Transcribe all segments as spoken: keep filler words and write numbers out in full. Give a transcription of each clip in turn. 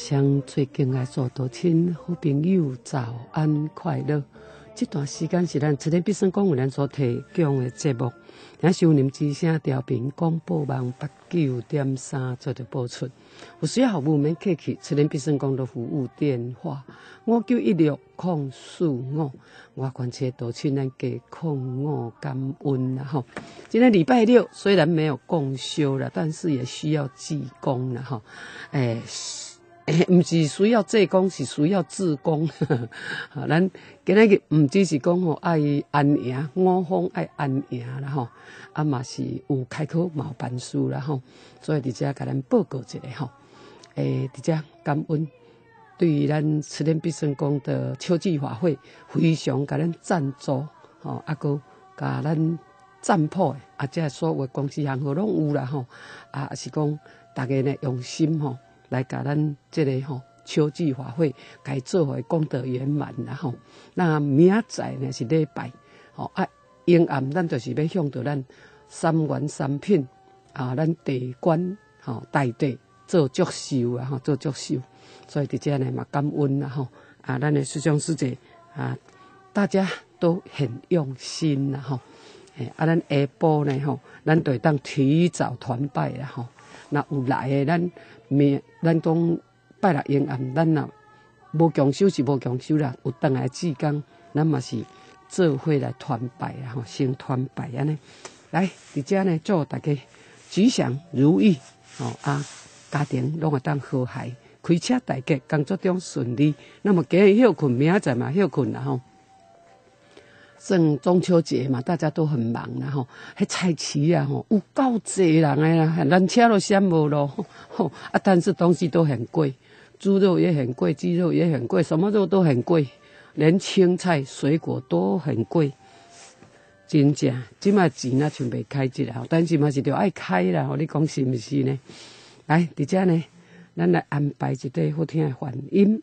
乡最敬爱所多亲好朋友早安快乐。这段时间是咱七点必胜公为咱所提供的节目，咱收音之声调频广播网八九点三做着播出。有需要服务免客气，七点必胜公的服务电话五九一六零四五，我关切多亲咱加零五感恩啦吼。今天礼拜六虽然没有共修了，但是也需要济公了哈。诶、欸，诶，毋是需要济公，是需要自公。哈，咱今日毋只是讲吼爱安营，五方爱安营啦吼，啊嘛是有开考嘛有办事啦吼，所以伫遮甲咱报告一下吼。诶，伫遮感恩。对于咱慈莲必胜宫的秋季法会，非常甲咱赞助，吼，啊，搁甲咱赞普的，啊，即所有的公司行号拢有啦，吼，啊，是讲大家呢用心吼，来甲咱即个吼秋季法会，该做伙功德圆满啦，吼。那明仔载呢是礼拜，吼啊，阴暗咱就是要向着咱三元三品啊，咱地官吼大地做祝寿啊，吼做祝寿。所以伫遮呢嘛感恩啦吼，啊，咱的师兄师姐啊，大家都很用心啦吼，诶，啊，咱下晡呢吼，咱就会当提早团拜啦吼。那有来的咱明，咱讲拜六阴暗，咱若无强修是无强修啦，有当来志工，咱嘛是做伙来团拜啦吼，先团拜安尼。来伫遮呢，祝大家吉祥如意吼啊，家庭拢会当和谐。开车大吉，工作中顺利。那么今日休困，明仔载嘛休困啦吼。算中秋节嘛，大家都很忙啦吼。迄菜市啊吼，有够济人诶啦，咱车都嫌无咯吼。啊，但是东西都很贵，猪肉也很贵，鸡肉也很贵，什么肉都很贵，连青菜、水果都很贵。真正，即卖钱若像袂开一啦，但是嘛是着爱开啦吼。你讲是毋是呢？来，伫遮呢。咱来安排一段好听的梵音。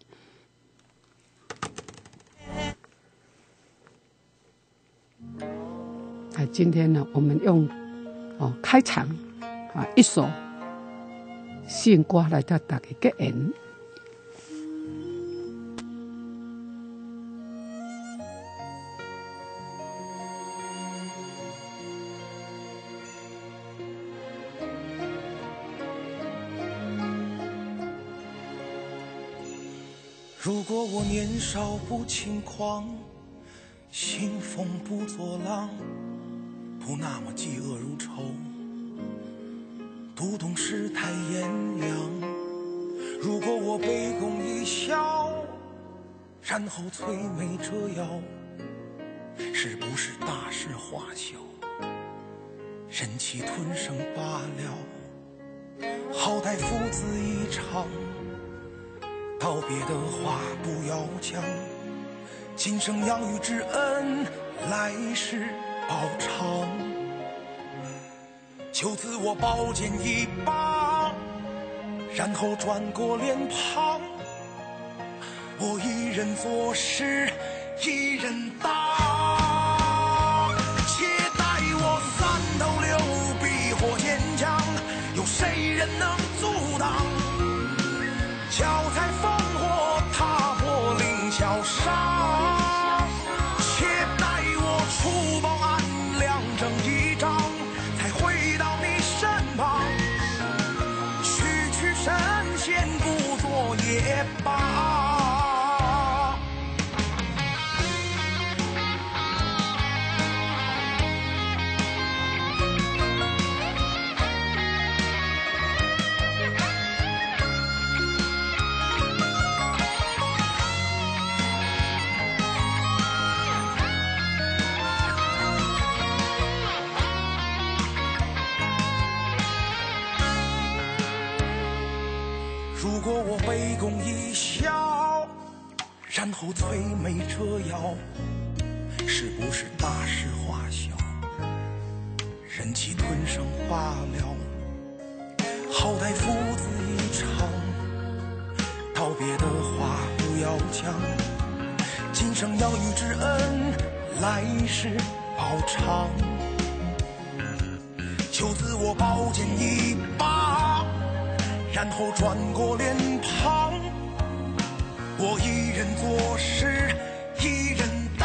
啊，今天呢，我们用哦开场啊一首信歌来到大家结缘。 如果我年少不轻狂，兴风不作浪，不那么嫉恶如仇，不懂世态炎凉。如果我卑躬一笑，然后摧眉折腰，是不是大事化小，忍气吞声罢了？好歹父子一场，道别的话不要讲，今生养育之恩，来世报偿。就此我宝剑一把，然后转过脸庞，我一人做事一人当。且待我三头六臂或坚强，有谁人能阻挡？脚踩烽火，踏破凌霄沙，且待我除暴安良，正义章，才回到你身旁。区区神仙，不作也罢。如果我卑躬一笑，然后摧眉折腰，是不是大事化小，忍气吞声罢了？好歹父子一场，道别的话不要讲，今生养育之恩，来世报偿。就此我宝剑一把， 然后转过脸庞，我一人做事一人当，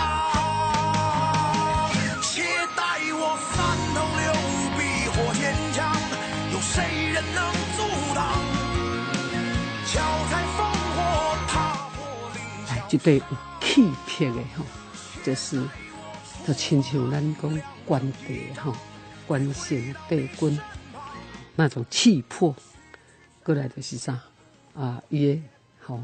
且待我翻腾流笔或坚强，有谁人能阻挡？脚踩烽火踏破理想。 一对有气魄的吼，就是就亲像咱讲关帝吼，关圣帝君那种气魄。过来就是啥啊？伊个吼，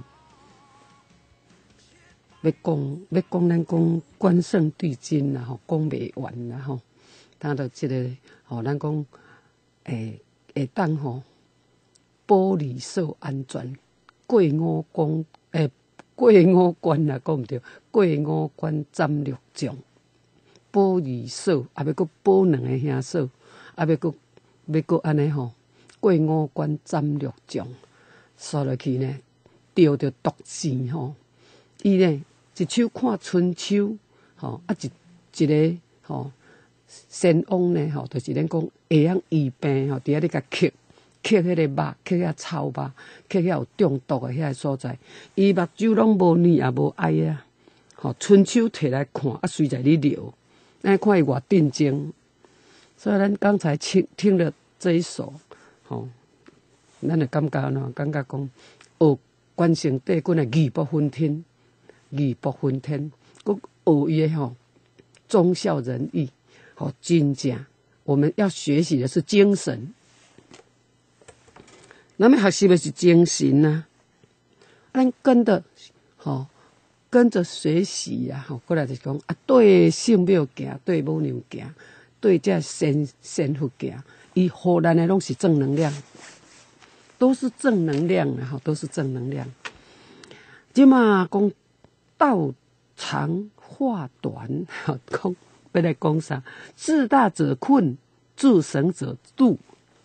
要讲要讲咱讲关圣帝君啦吼，讲袂完啦吼。他的这个吼，咱讲诶会当吼保你寿安全，过五关诶过五关啦，讲毋对，过五关斩六将，保你寿，啊要搁保两个兄嫂，啊要搁要搁安尼吼。过五关斩六将，说落去呢，着着毒箭吼。伊呢一手看春秋，吼啊一一个吼先王呢吼，就是咱讲会晓医病吼，伫遐咧甲刻刻迄个肉，刻遐草肉，刻遐有中毒的遐所在，伊目睭拢无黏也无哀啊。吼春秋摕来看，啊随在你流，咱看伊偌定睛。所以咱刚才听听了这一首。吼，咱就感觉喏，感觉讲学关圣帝君的义薄云天，义薄云天，佮学伊的吼忠孝仁义，吼真正我们要学习的是精神，咱们学习的是精神呐、啊，咱跟着吼跟着学习呀、啊，吼过来就是讲啊，对圣庙行，对母娘行，对这先先佛行。伊互咱的拢是正能量，都是正能量啊！哈，都是正能量。即嘛讲道长话短，哈，讲要来讲啥？自大者困，自省者度。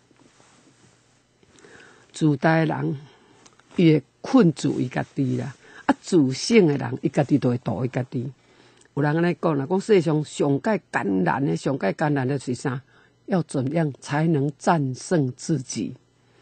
自大的人，伊会困住伊家己啦；啊，自省的人，伊家己就会度伊家己。有人安尼讲啦，讲世上上界艰难的，上界艰难的是啥？要怎样才能战胜自己？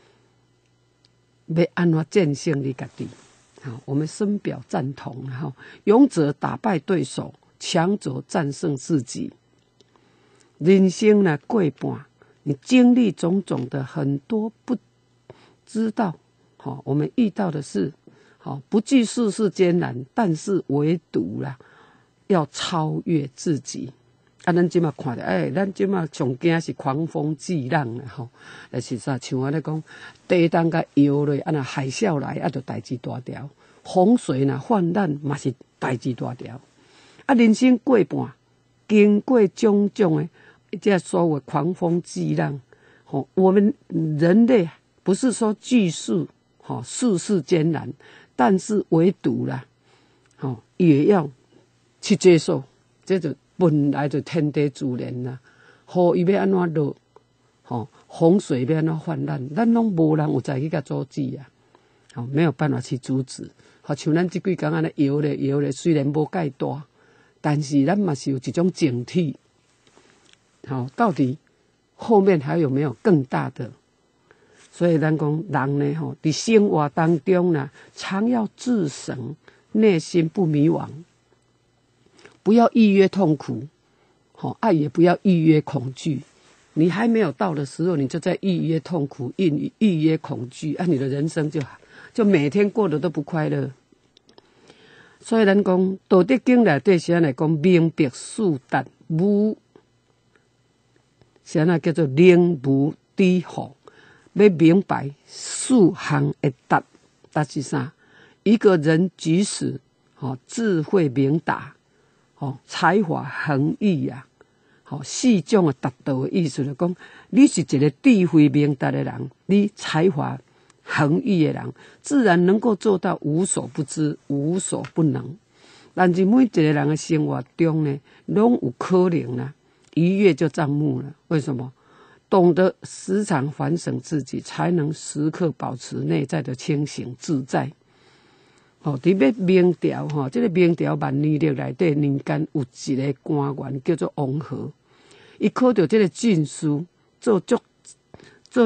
要安怎战胜你家己？好，我们深表赞同。哈，勇者打败对手，强者战胜自己。人生呢过半，你经历种种的很多不知道，好，我们遇到的是，好，不计世事艰难，但是唯独啦，要超越自己。啊，咱即马看着，哎，咱即马上惊是狂风巨浪啦，吼，但是啥？像我咧讲，地动甲摇落，啊，若海啸来，啊，就代志大条；洪水若泛滥，嘛是代志大条。啊，人生过半，经过种种的这所谓狂风巨浪，吼，我们人类不是说巨世，吼，世事艰难，但是唯独啦，吼，也要去接受，这就。本来就天地自然啦，雨伊要安怎落，吼洪水要安怎泛滥，咱拢无人有在去甲阻止啊，吼没有办法去阻止。好像咱即几工安尼摇咧摇咧，虽然无介大，但是咱嘛是有一种警惕。好，到底后面还有没有更大的？所以咱讲人呢，吼伫生活当中呢，常要自省，内心不迷惘。不要预约痛苦，好爱也不要预约恐惧。你还没有到的时候，你就在预约痛苦、预预约恐惧，啊，你的人生就就每天过得都不快乐。所以咱讲《道德经》内底是安来讲，明白事达无，是安那叫做灵无抵惑。要明白事项的达，达是啥？一个人举止，好智慧明达。哦，才华横溢呀！好，四种的达到的意思就讲，你是一个智慧明达的人，你才华横溢的人，自然能够做到无所不知、无所不能。但是每一个人的生活中呢，拢有可能啦，一跃就障目了。为什么？懂得时常反省自己，才能时刻保持内在的清醒自在。哦，伫要明朝吼，这个明朝万年历内底，人间有一个官员叫做王和，伊考到这个进士，做足做了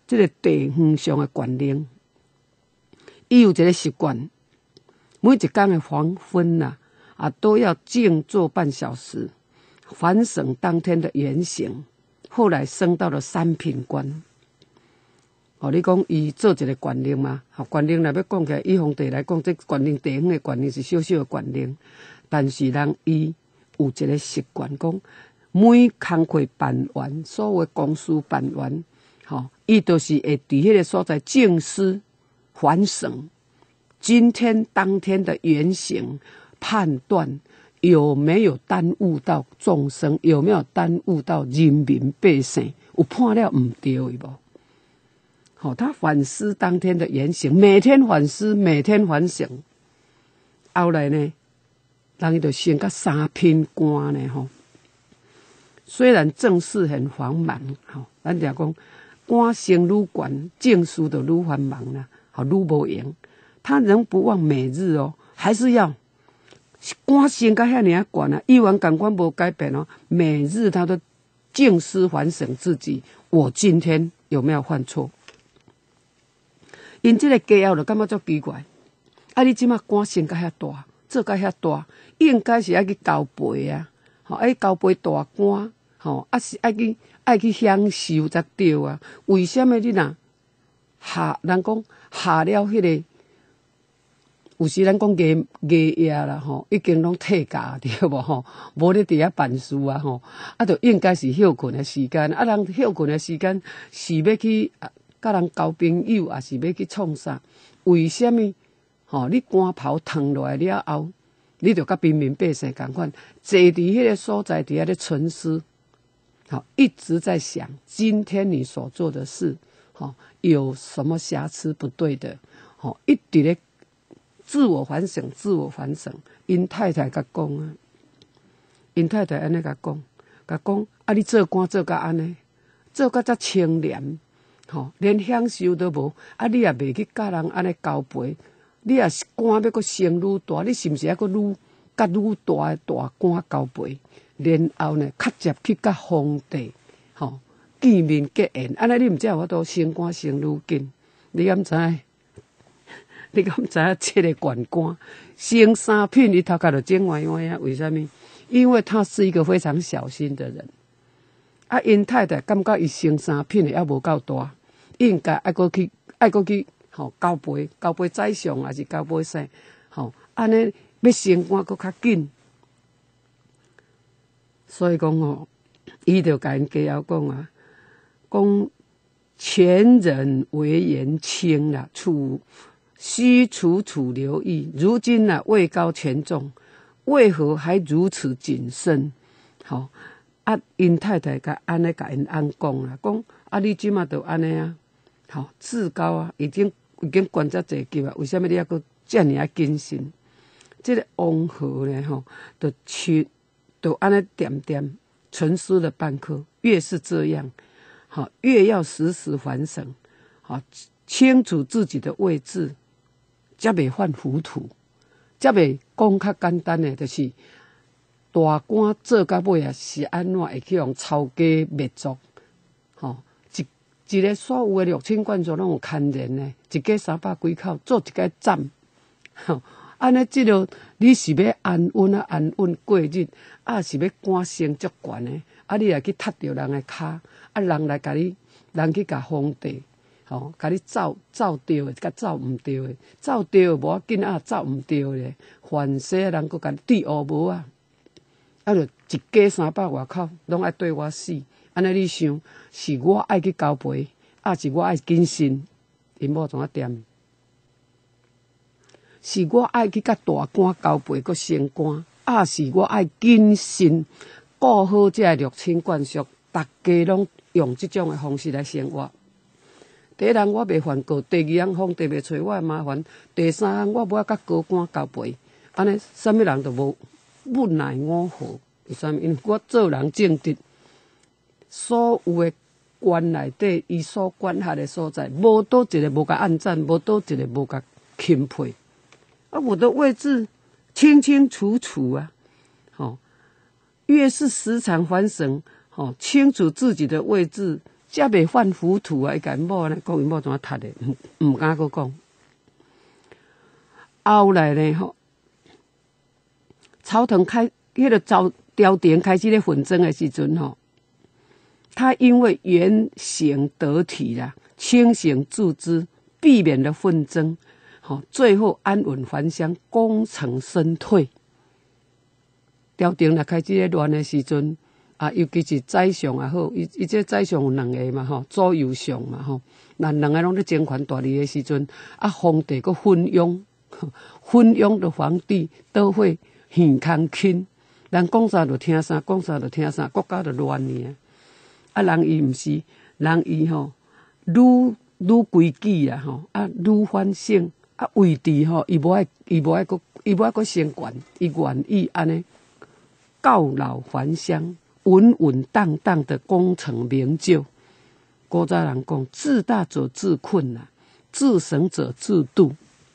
这个地方上的管领，伊有一个习惯，每一天的黄昏呐、啊，啊都要静坐半小时，反省当天的言行。后来升到了三品官。哦，你讲伊做一个官令嘛？哦，官令若要讲起来，以皇帝来讲，这官令地方的官令是小小的官令，但是人伊有一个习惯，讲每工课办完，所有的公事办完，吼、哦，伊都是会伫迄个所在静思反省，今天当天的言行判断有没有耽误到众生，有没有耽误到人民百姓，有判了唔对的无？好、哦，他反思当天的言行，每天反思，每天反省。后来呢，人伊就升到三品官呢，吼、哦。虽然政事很繁忙，吼、哦，咱讲讲官升愈悬，政事就愈繁忙啦，好愈无用。他仍不忘每日哦，还是要官升到遐尔啊悬啊，议员感官无改变哦，每日他都静思反省自己，我今天有没有犯错？因这个家后就感觉足奇怪，啊！你即马官升到遐大，做到遐大，应该是爱去交陪啊，吼，爱交陪大官，吼，啊是爱去爱去享受才对啊。为什么你若下人讲下了迄、那个？有时咱讲艺艺业啦，吼，已经拢退假对无吼，无咧伫遐办事啊，吼，啊，就应该是休困的时间，啊，人休困的时间是要去。甲人交朋友，也是要去创啥？为什么？吼、哦，你官袍脱落来了后，你就甲平民百姓共款，坐伫迄个所在，伫遐咧沉思，好、哦，一直在想今天你所做的事，好、哦，有什么瑕疵不对的？好、哦，一直咧自我反省，自我反省。因太太甲讲啊，因太太安尼甲讲，甲讲啊，你做官做甲安尼，做甲遮清廉。吼、哦，连享受都无，啊！你也袂去甲人安尼交陪，你也是官要阁升愈大，你是毋是还阁愈甲愈大的大官交陪？然后呢，较接去甲皇帝，吼、哦、见面结缘，安尼你毋才有法度升官升愈紧。你敢知？你敢知影这个官官升三品，伊头壳就整歪歪啊？为什么？因为他是一个非常小心的人。啊，因太太感觉伊升三品的还无够大。应该爱过去，爱过去，吼交陪，交陪宰相，还是交陪啥？吼，安尼要升官阁较紧。所以讲吼，伊就甲因家后讲啊，讲前人为言轻啦，处须处处留意。如今啊，位高权重，为何还如此谨慎？吼，啊，因太太甲安尼甲因翁讲啦，讲啊，你即马就安尼啊。好，至高啊，已经已经管遮济级啊，为什么你还阁遮尔啊谨慎？这个王和呢，吼，就去，就安尼点点沉思了半刻，越是这样，好，越要时时反省，好，清楚自己的位置，才袂犯糊涂，才袂讲较简单的，就是大官做到尾啊，是安怎会去用抄家灭族，吼。一个所有的六亲眷属拢有牵连呢，一家三百几口做一个站，吼，安尼即落你是要安稳啊安稳过日，啊是要官升足悬的，啊你来去踢着人的骹，啊人来甲你，人去甲皇帝，吼，甲你走走对的，甲走毋对的，走对的无要紧啊，走毋对的，凡世人佫甲你对乌无啊，啊就一家三百外口拢爱对我死。安尼你想，是我爱去交陪，啊是我爱谨慎，因某怎啊点？是我爱去甲大官交陪，阁升官，啊是我爱谨慎，顾好这六亲眷属，大家拢用这种的方式来生活。第一人我袂犯过，第二人皇帝袂找我的麻烦，第三人我无甲高官交陪，安尼什么人都无不奈我何？为什么？因为我做人正直。所有的官内底，伊所管辖的所在，无倒一个无甲按赞，无倒一个无甲钦佩。啊，我的位置清清楚楚啊！哦，越是时常反省，哦，清楚自己的位置， 才袂犯糊涂啊！伊甲因某安尼讲，因某怎啊读的？毋毋敢佫讲。后来呢，吼，朝廷开迄个朝朝廷开始咧纷争的时阵，吼，他因为言行得体啦，清醒自知，避免了纷争，吼，最后安稳还乡，功成身退。朝廷若开始咧乱的时阵。啊，尤其是宰相也好，伊伊这宰相有两个嘛吼，左右相嘛吼，那两个拢咧争权大利的时阵，啊，皇帝佫昏庸，昏庸的皇帝都会耳空轻，人讲啥就听啥，讲啥就听啥，国家就乱呢。啊，人伊毋是，人伊吼，愈愈规矩啦吼，啊，愈反省，啊，位置吼，伊无爱，伊无爱佫，伊无爱佫升官，伊愿意安尼告老还乡。稳稳当当的功成名就，古早人讲：自大者自困啊，自省者自度。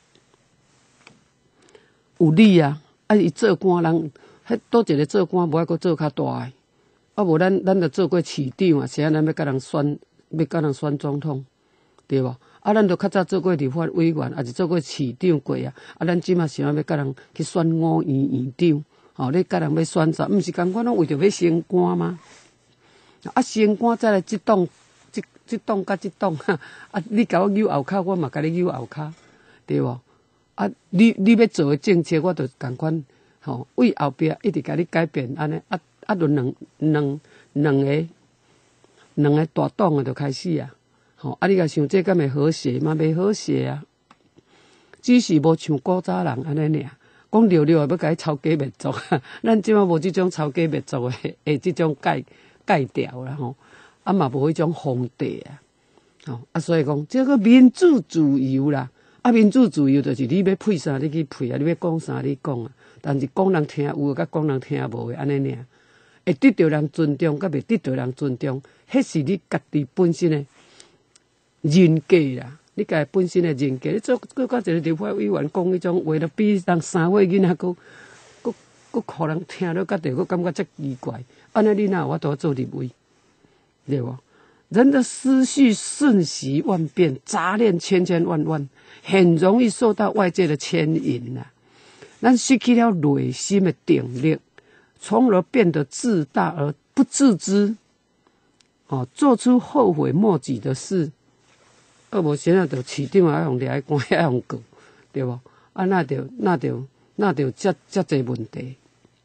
有理啊！啊，伊做官人，迄倒一个做官，无爱阁做较大诶。啊，无咱咱着做过市长啊，谁啊？咱要甲人选，要甲人选总统，对无？啊，咱着较早做过立法委员，也是做过市长过啊。啊，咱即马想要要甲人去选五院院长。哦，你甲人要选择，毋是共款拢为着要升官吗？啊，升官再来即栋，即即栋甲即栋，啊，你甲我扭后骹，我嘛甲你扭后骹，对无？啊，你你要做诶政策，我着共款，吼，为后壁一直甲你改变，安尼，啊啊，就两两两个两个大党诶，就开始啊，吼，啊，你甲想这敢会和谐嘛？袂和谐啊，只是无像古早人安尼尔。讲溜溜也要甲伊抄家灭族，咱即马无即种抄家灭族诶诶，即种改改掉啦吼，啊嘛无迄种皇帝啊，吼啊，所以讲这个民主自由啦，啊民主自由就是你要配啥你去配啊，你要讲啥你讲啊，但是讲人听有甲讲人听无诶安尼尔，会得到人尊重，甲袂得到人尊重，迄是你家己本身诶人格啦。你家本身的人格，你做搁甲一个立法委员讲迄种话，著比人三岁囡仔搁搁搁互人听了，甲着搁感觉遮奇怪。安尼你哪有法度做立委？对无？人的思绪瞬息万变，杂念千千万万，很容易受到外界的牵引呐、啊。咱失去了内心的定力，从而变得自大而不自知，哦，做出后悔莫及的事。啊，无时啊，着市长也用掠官，也用告，对无？啊，那着那着那着遮遮济问题，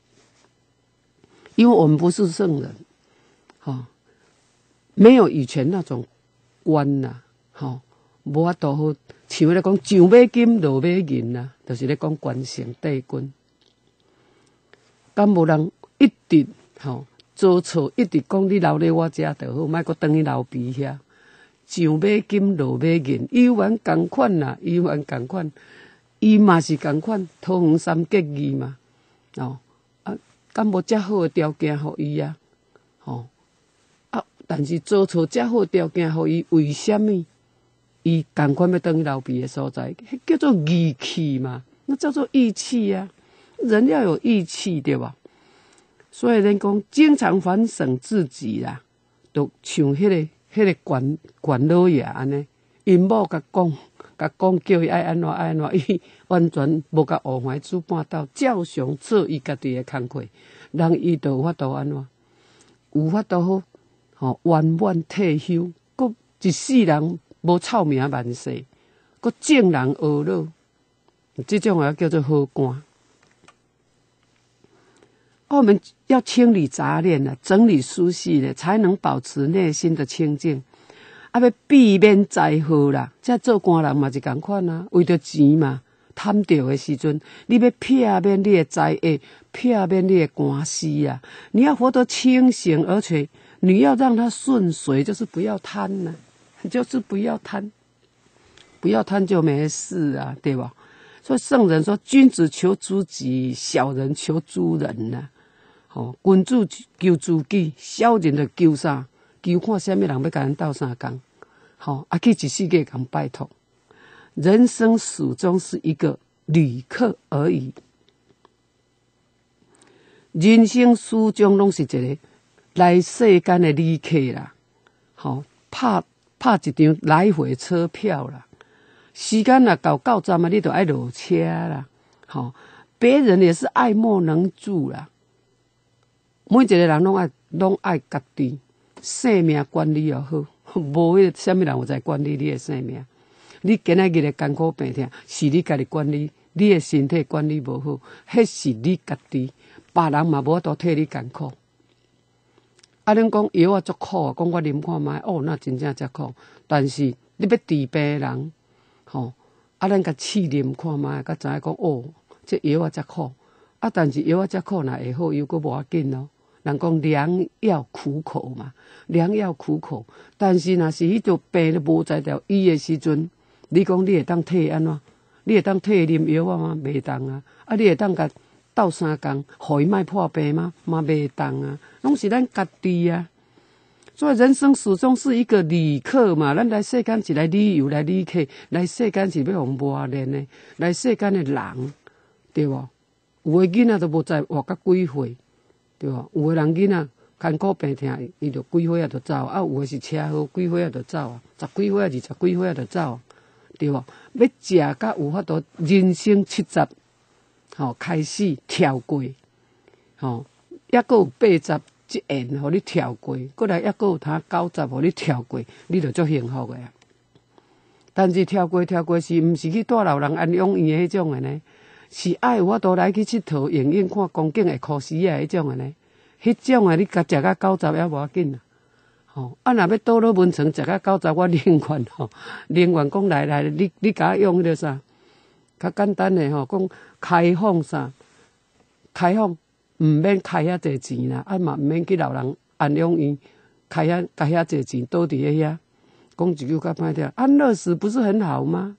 因为我们不是圣人，哈、哦，没有以前那种官呐、啊，哈、哦，无法度好，像咧讲上马金落马银呐，就是咧讲官城帝君，敢无人一直吼、哦、做错，一直讲你留咧我遮就好，莫阁转去留边遐。上马金落马银，伊原共款啦，伊原共款，伊嘛是共款，桃园三结义嘛，哦，啊，敢无遮好的条件互伊啊，哦，啊，但是做错遮好条件互伊，为什么伊共款要转去留边的所在？迄叫做义气嘛，那叫做义气啊，人要有义气，对吧？所以人讲，经常反省自己啦，就像迄个。迄个官官老爷安尼，因某甲讲，甲讲叫伊爱安怎爱安怎，伊完全无甲胡怀子半斗，照常做伊家己的工课，人伊就有法度安怎，有法度好，吼圆满退休，佫一世人无臭名万世，佫正人学老，这种也叫做好官。我们要清理杂念呢，整理思绪呢，才能保持内心的清净。啊，要避免灾祸啦，这做官人嘛是同款啊，为着钱嘛，贪着的时阵，你要避免你的灾厄，避免你的官司啊。你要活得清醒，而且你要让它顺遂，就是不要贪呐、啊，就是不要贪，不要贪就没事啊，对吧？所以圣人说：“君子求诸己，小人求诸人呐、啊。”吼，君子求自己，小人就求啥？求看什么人要甲人斗相共？吼，啊去一世界共拜托。人生始终是一个旅客而已，人生始终拢是一个来世间的旅客啦。吼， 拍拍一张来回车票啦。时间若到到站啊，你就爱落车啦。吼、哦，别人也是爱莫能助啦。每一个人拢爱拢爱家己生命管理又好，无迄个啥物人有在管理你的生命。你今仔日的艰苦病痛，是你家己管理，你的身体管理无好，迄是你家己，别人嘛无法度替你艰苦。啊，恁讲药啊足苦啊，讲我啉看觅，哦，那真正足苦。但是你要治病的人，吼、哦，啊，咱甲试啉看觅，甲知影讲哦，这药啊足苦。啊，但是药啊足苦，若会好，又阁无要紧咯。人讲良药苦口嘛，良药苦口。但是若是迄种病都无在调医的时阵，你讲你会当替安怎？你会当替啉药啊吗？袂当啊！啊，你会当甲斗相共，互伊莫破病吗？嘛袂当啊！拢是咱家己啊。所以人生始终是一个旅客嘛，咱来世间是来旅游、来旅客，来世间是要互磨练的，来世间的人，对无？有的囡仔都无知活到几岁，对无？有的人囡仔艰苦病痛，伊就几岁啊就走，啊，有的是车祸几岁啊就走啊，十几岁啊、二十几岁啊就走啊。对无？要食甲有法度，人生七十，吼、哦、开始跳过，吼、哦，抑阁有八十一end，互你跳过，过来抑阁有他九十，互你跳过，你就足幸福个啊。但是跳过跳过是毋是去带老人安养院的迄种的呢？是爱有法度来去佚佗、影影看光景的科斯啊，迄种的呢？迄种的你甲食甲九十也无要紧啊。吼、哦，啊，若要倒落文床食到九十，我宁愿吼，宁愿讲来来，你你甲我用迄个啥，较简单的吼，讲开放啥，开放毋免开遐济钱啦，啊嘛毋免去老人安养院开遐开遐济钱，倒伫咧遐，讲一句较歹听，安乐死不是很好吗？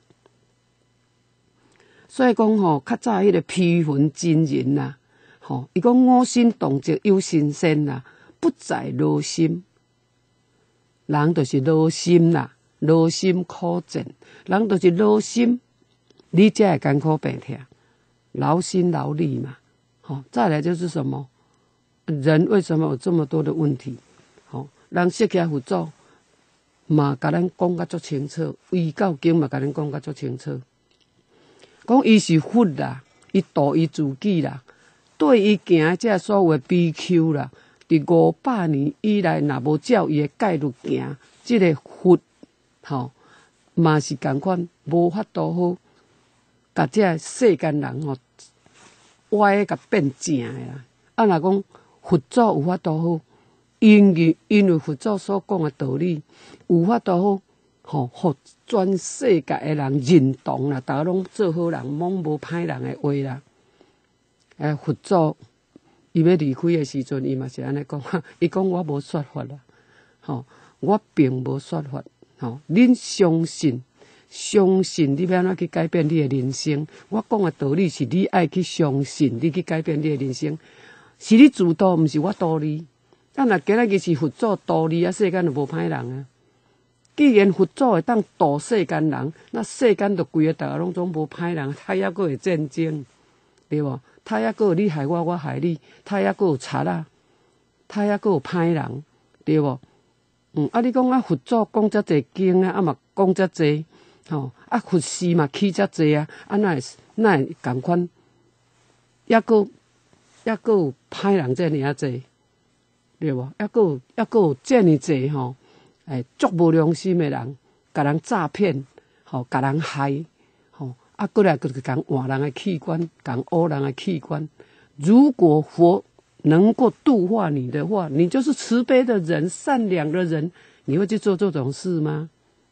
所以讲吼，较早迄个批魂真人呐，吼，伊讲我心动则有神仙啦，不在罗心。人就是劳心啦，劳心苦症，人就是劳心，你才会艰苦病痛，劳心劳力嘛。好、哦，再来就是什么？人为什么有这么多的问题？好、哦，人释迦佛祖嘛，甲咱讲甲足清楚，为教经嘛，甲咱讲甲足清楚。讲伊是佛啦，伊度伊自己啦，对伊行这所有的比丘啦。伫五百年以来，若无照伊的戒律行，即、這个佛，吼，嘛是共款，无法度好，甲这世间人吼，歪甲变正的啦。啊，若讲佛祖有法度好，因为因为佛祖所讲的道理，有法度好，吼，互全世界的人认同啦，大家拢做好人，罔无歹人的话啦。诶，佛祖。伊要离开的时阵，伊嘛是安尼讲，伊讲我无说法啦，吼，我并无说法，吼，恁相信，相信你要安怎去改变你的人生？我讲的道理是你爱去相信，你去改变你的人生，是你自导，毋是我导你。啊，若今仔日是佛祖导你，啊，世间就无歹人啊。既然佛祖会当导世间人，那世间就规个大家拢总无歹人，他还阁会战争，对无？他还阁有你害我，我害你，他还阁有贼啊，他还阁有歹人，对无？嗯，啊，你讲啊，佛祖讲遮济经啊，啊嘛讲遮济，吼，啊，佛事嘛起遮济啊，啊，那会那会共款，还阁还阁有歹人遮尔啊济，对无？还阁有还阁有遮尔济吼，诶，足无良心的人，甲人诈骗，吼，甲人害。啊，过来就是讲换人的器官，讲污人的器官。如果佛能够度化你的话，你就是慈悲的人、善良的人，你会去做这种事吗？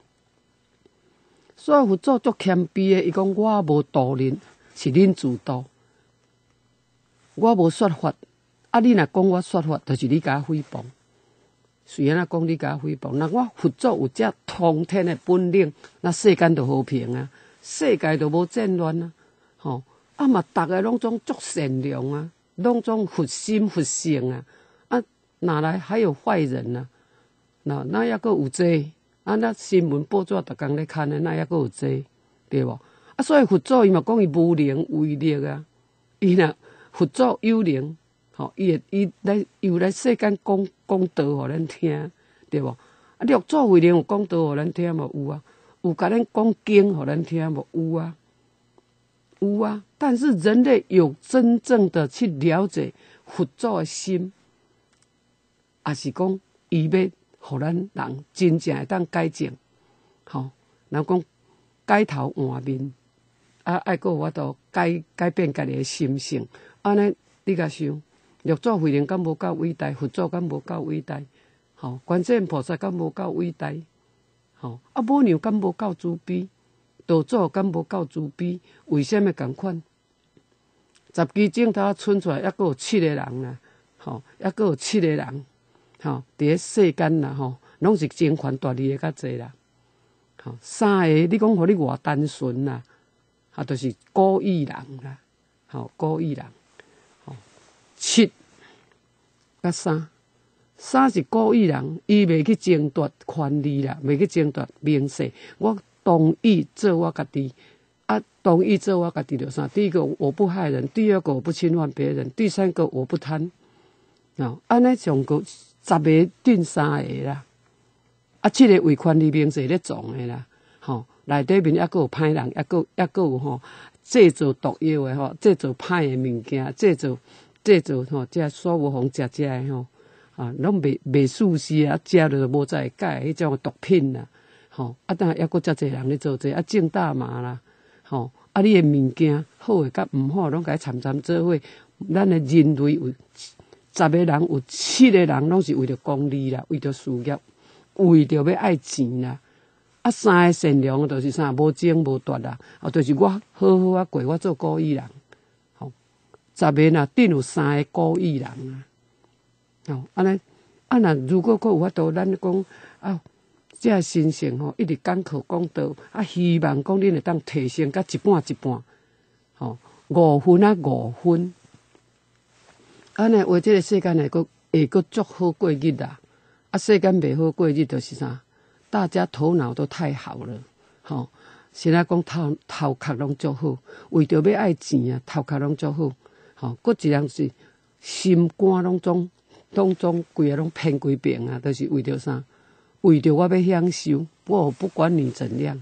所以佛祖足谦卑的，伊讲我无度人，是恁自度。我无说法，啊，你若讲我说法，就是你甲我诽谤。虽然啊讲你甲我诽谤，那我佛祖有这通天的本领，那世间就和平啊。世界都无战乱啊，吼啊嘛，逐个拢总足善良啊，拢总佛心佛性啊，啊哪来还有坏人啊？那那抑阁有济，啊那新闻报纸逐工咧看的，那抑阁有济，对无？啊，所以佛祖伊嘛讲伊无能为力啊，伊若佛祖有能，吼伊会伊来又来世间讲讲道互咱听，对无？啊啊，六祖慧能有讲道互咱听无？有啊，有甲咱讲经互咱听无？有啊，有啊。但是人类有真正的去了解佛祖的心，也是讲伊要互咱人真正会当改正，吼，人讲改头换面，啊，爱阁有法度改改变家己的心性。安尼你甲想，六祖慧能敢无够伟大？佛祖敢无够伟大？吼，观世音菩萨敢无够伟大？吼，啊，母娘敢无够慈悲？道祖敢无够慈悲？为什么共款？十支镜头伸出来，还阁有七个人啦，吼，还阁有七个人。吼，伫咧世间啦，吼，拢是情权大利的较济啦。吼，三个你讲互你偌单纯啦，啊，就是故意人啦，吼，故意人。吼，七甲三，三是故意人，伊袂去争夺权利啦，袂去争夺名声。我同意做我家己，啊，同意做我家己就啥？第一个我不害人，第二个我不侵犯别人，第三个我不贪。哦，安尼上个。十个顶三个啦，啊，七个为权利名声咧撞的啦，吼，内底面还阁有歹人，还阁还阁有吼制造毒药的吼，制造歹的物件，制造制造吼，即所有互食食的吼，啊，拢袂袂舒适啊，食了无再会改迄种毒品啦，吼，啊，当然还阁遮济人咧做这，啊，种大麻啦，吼，啊，你的物件好诶甲毋好，拢甲伊掺掺做伙，咱的人类有。十个人有七个人拢是为着公利啦，为着事业，为着要爱钱啦。啊，三个善良就是啥，无争无夺啦，啊，就是我好好啊过，我做故意人。吼，十个若顶有三个故意人啊。吼，安尼啊，若如果佫有法度，咱讲啊，这个心性吼，一直讲课讲道，啊，希望讲恁会当提升甲一半一半。吼，五分啊五分。安尼话，这个世间会阁会阁足好过日啦。啊，世间袂好过日，就是啥？大家头脑都太好了，吼。现在讲头头壳拢足好，为着要爱钱啊，头壳拢足好，吼。佫一人是心肝拢总拢总规个拢偏几边啊，就是为着啥？为着我要享受，我不管你怎样，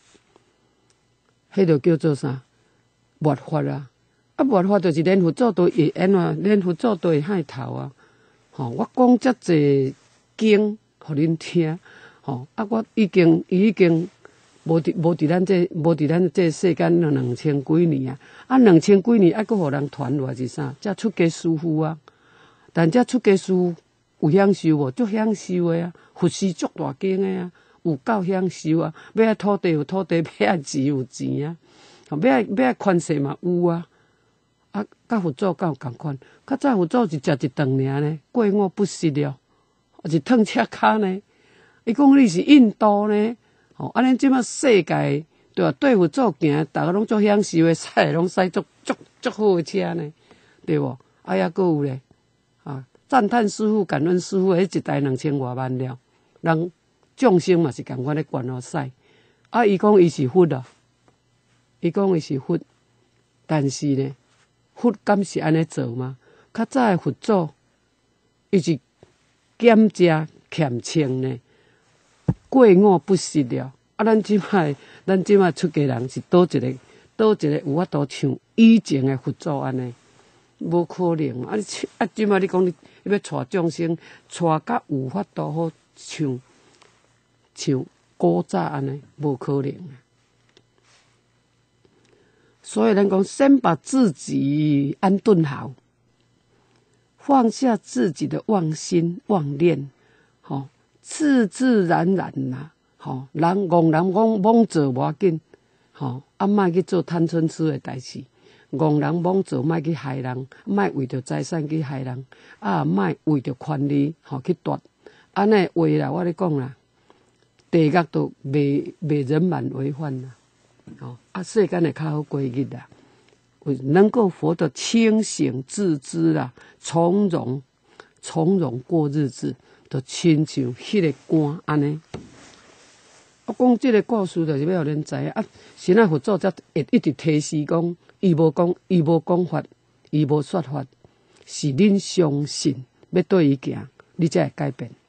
迄就叫做啥？末法啊！啊，无法就是连佛祖都会安怎，连佛祖都会害头啊！吼，我讲遮济经，互恁听，吼啊，我已经已经无伫无伫咱这无伫咱这世间两千几年啊！啊，两千几年，还佫互人传落是啥？遮出家师父啊！但遮出家师父有享受无？足享受的啊！佛事足大间的啊，有够享受啊！要爱土地有土地，要爱钱有钱啊！吼，要爱要爱权势嘛有啊！啊，甲佛祖敢有共款？较早佛祖是食一顿尔呢，过午不食了，是烫赤骹呢。伊讲你是印度呢，吼，安尼即马世界对啊，对佛祖行，逐个拢足享受的，驶拢驶足足足好的车呢，对无？啊，抑佫有咧，啊，赞叹师父、感恩师父，迄一台两千外万了，人众生嘛是共款咧悬互驶。啊，伊讲伊是佛啊，伊讲伊是佛，但是呢。佛敢是安尼做吗？较早的佛祖，伊是俭食俭穿呢，过午不食了。啊，咱即摆，咱即摆出家人是倒一个，倒一个有法度像以前的佛祖安尼，无可能。啊，啊，即摆你讲你要带众生，带甲有法度好像像古早安尼，无可能。所以咱讲，先把自己安顿好，放下自己的妄心妄念，吼，自自然然啦，吼，人戆人罔罔做无要紧，吼，啊，莫去做贪嗔痴的代志，戆人罔做，莫去害人，莫为着财产去害人，啊，莫为着权利吼去夺，安尼话啦，我咧讲啦，地狱都袂袂人满为患啦。哦，啊，世间会较好过日啦，能够活得清醒自知啦，从容从容过日子，就亲像迄个官安尼。我讲这个故事，就是要互恁知啊。现在佛祖才会一直提示讲，伊无讲，伊无讲法，伊无说法，是恁相信，要对伊行，你才会改变。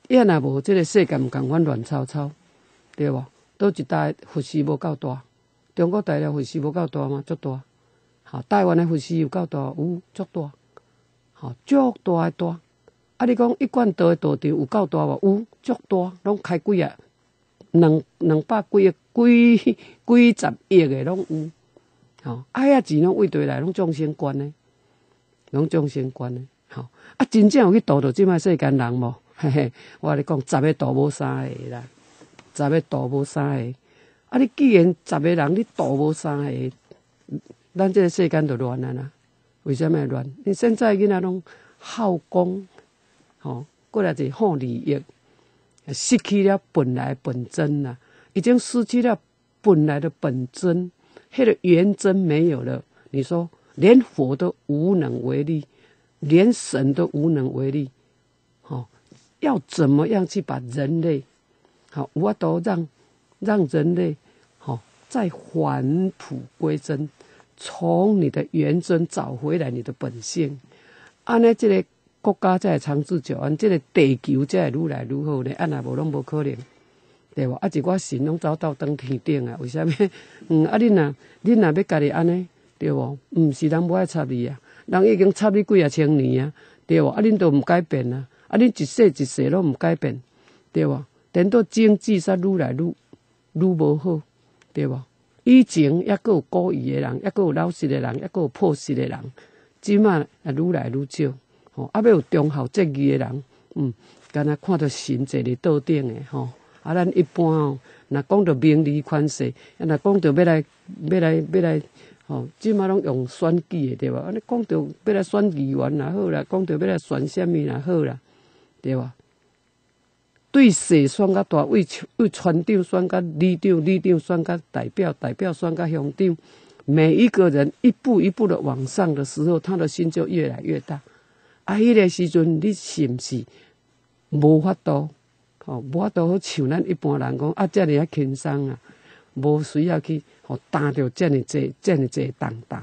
伊若无即个世界毋共阮乱糟糟，对无？倒一代佛寺无够大，中国大陆佛寺无够大吗？足大。吼，台湾的佛寺有够大，有足大。吼，足大诶大。啊，你讲一贯道诶道场有够大无？有足大，拢开几啊？两两百几亿、几几十亿诶拢有。吼，啊遐钱拢为倒来，拢众生捐诶，拢众生捐诶。吼，啊真正有去度到即摆世间人无？嘿嘿，我甲你讲，十个度无三个啦，十个度无三个。啊，你既然十个人你度无三个，咱这个世间就乱啊啦。为什么会乱？你现在囡仔拢好功，吼，过来是好利益，失去了本来本真啦，已经失去了本来的本真，迄个原真没有了。你说，连佛都无能为力，连神都无能为力，吼，要怎么样去把人类，好，我都让让人类，好，再返璞归真。从你的原真找回来你的本性，安尼这个国家才会长治久安，这个地球才会愈来愈好呢。安若无拢无可能，对无？啊，一寡神拢走到登天顶啊？为虾米？嗯，啊，恁若恁若要家己安尼，对无？毋是人无爱插你啊，人已经插你几啊千年啊，对无？啊，恁都毋改变啊，啊，恁一世一世拢毋改变，对无？等到经济才愈来愈愈无好，对无？以前还阁有故意的人，还阁有老实的人，还阁有破事的人，即马也愈来愈少。吼，啊，要有忠孝节义的人，嗯，敢若看到神坐伫道顶的吼。啊，咱一般哦，若讲到名利权势，若讲到要来要来要来，吼，即马拢用选举的对无？安尼讲到要来选议员也好啦，讲到要来选什么也好啦，对无？对细选较大，为为村长选到里长，里长选到代表，代表选到乡长，每一个人一步一步的往上的时候，他的心就越来越大。啊，迄个时阵，你是毋是无法度？吼、哦，无法度好像咱一般人讲啊，遮尔啊轻松啊，无需要去吼担着遮尔济、遮尔济重担。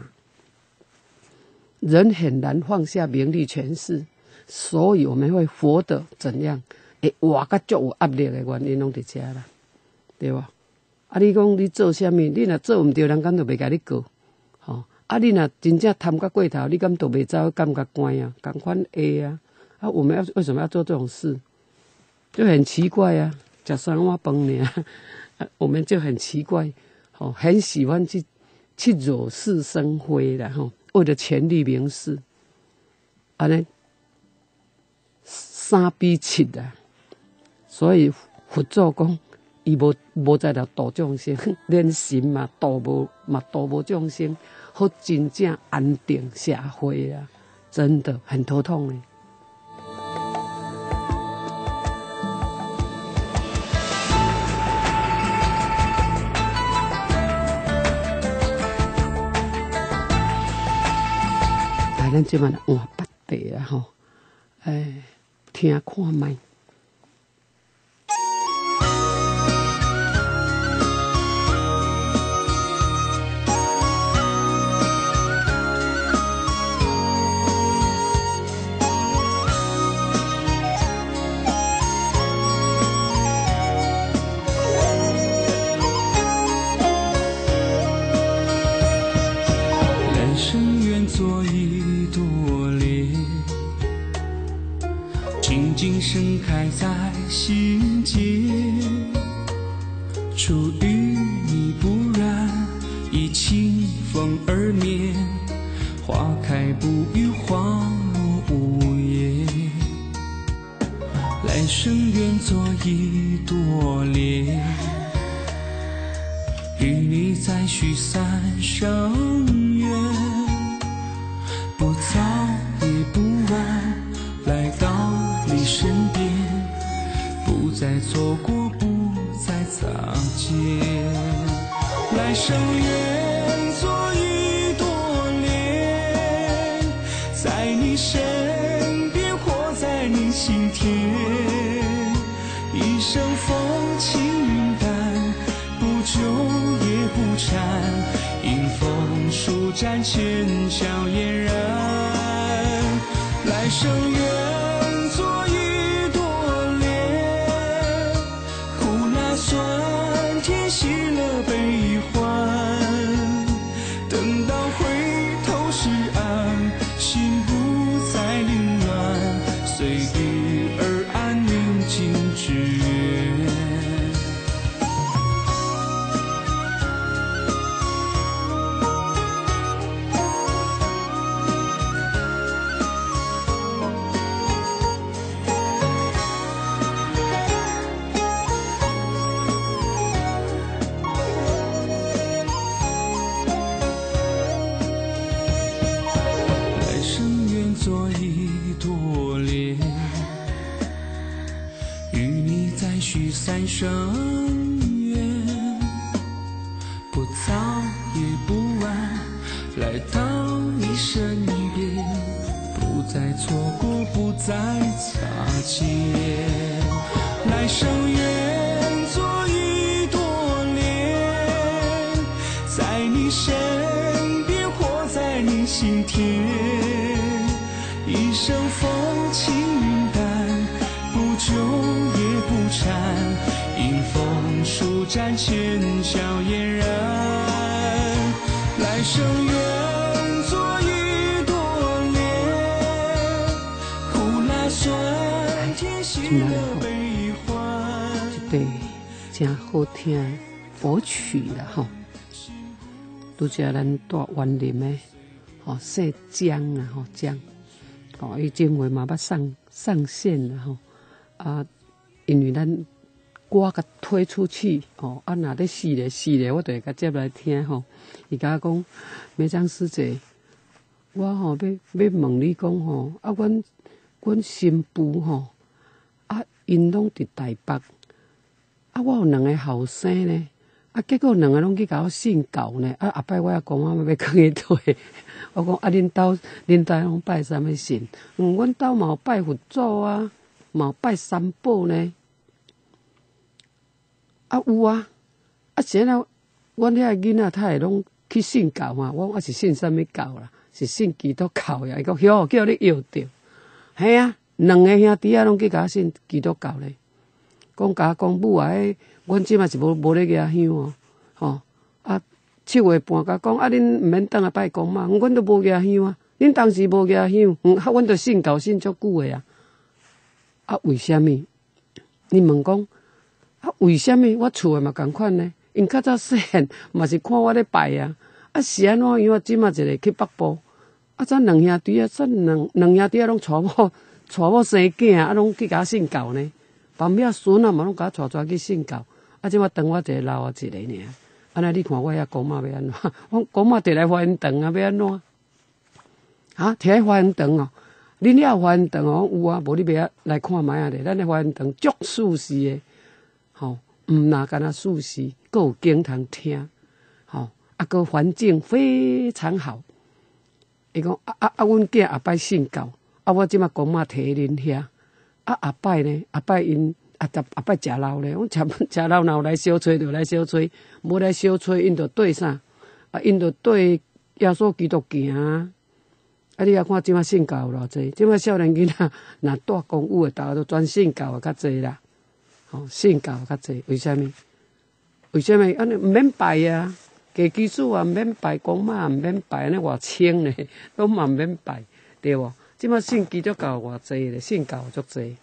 人很难放下名利权势，所以我们会活得怎样？会活甲足有压力的原因拢伫遮啦，对无？啊，你讲你做啥物？你若做毋对，人敢就袂甲你告，吼、哦。啊，你若真正贪甲过头，你敢就袂走，感觉乖啊，共款会啊。啊，我们要为什么要做这种事？就很奇怪啊，食三碗饭尔，我们就很奇怪，吼、哦，很喜欢去去惹是生非啦，吼、哦，为了权力名势，安尼三比七啊。所以佛祖讲，伊无无在了度众生，连神嘛度无嘛度无众生，好真正安定社会啊，真的很头痛呢。来，咱即摆换八地啊吼，哎，听看卖。 盛开在心间，出淤泥不染，以清风而眠。花开不语，花落无言。来生愿做一朵莲，与你再续三生缘。不早也不晚，来到你身边，不再错过，不再擦肩。来生愿做一朵莲，在你身边，活在你心田。一生风轻云淡，不久也不缠，迎风舒展，浅笑嫣然。来生愿做一朵莲， 山声远，不早也不晚，来到你身边，不再错过，不再擦肩。来生愿做一朵莲，在你身边，活在你心田，一生风轻云淡，不久也不缠，迎风舒展，浅笑嫣然。来生愿做一朵莲，苦辣酸甜心的悲欢。 一对真好听的佛曲啦吼，拄则咱大园林的吼姓江啊吼江，哦伊前回嘛捌上上线啦吼啊，因为咱歌甲推出去哦，啊若咧试咧试咧，我就会甲接来听吼。伊甲我讲，梅章师姐，我吼要要问你讲吼，啊阮阮新妇吼，啊因拢伫台北，啊我有两个后生呢，啊结果两个拢去甲我信教呢，啊后摆我也讲我要讲去退，我讲啊恁兜恁兜拢拜啥物神？嗯，阮兜嘛有拜佛祖啊，嘛有拜三宝呢。啊有啊，啊现在阮遐囡仔他会拢去信教嘛？我我是信啥物教啦？是信基督教呀？伊讲哟，叫你摇着，系啊，两个兄弟仔拢去甲我信基督教咧。讲甲我讲母啊，迄阮即马是无无咧举香哦，吼啊七月半甲讲啊，恁毋免当来拜公嘛，阮都无举香啊，恁当时无举香，嗯，啊，阮都信教信足久诶啊，啊，为虾米？你问讲？啊，为什么我厝诶嘛共款呢？因较早细汉嘛是看我咧拜啊，啊是安怎？因为我即马一个去北部，啊咱两兄弟啊，咱两两兄弟啊拢娶某娶某生囝啊，拢去甲信教呢。旁边孙啊嘛拢甲我带带去信教，啊即马当我一个老啊一个尔。安尼你看我遐公妈要安怎？我公妈摕来花园堂啊，要安怎？啊，摕来花园堂哦，恁遐有花园堂哦？有啊，无你要来看卖啊咧？咱诶花园堂足舒适诶。吼，毋那干那舒适，阁有经通听，吼，啊，个环境非常好。伊讲啊啊啊，阮囝后摆信教，啊，我即马公妈摕恁遐，啊后摆呢，后摆因啊后后摆食老咧，阮食食老若有来小吹就来小吹，无来小吹因着对啥？啊，因着对耶稣基督行啊！啊，你也看即马信教有偌济，即马少年囡仔若住公寓诶，逐个都转信教诶较济啦。哦，信教较济，为虾米？为虾米？安尼毋免拜啊，家基主啊毋免拜，公妈毋免拜，安尼偌清呢，拢嘛毋免拜，对无？即马信基督教偌济咧，信教足济。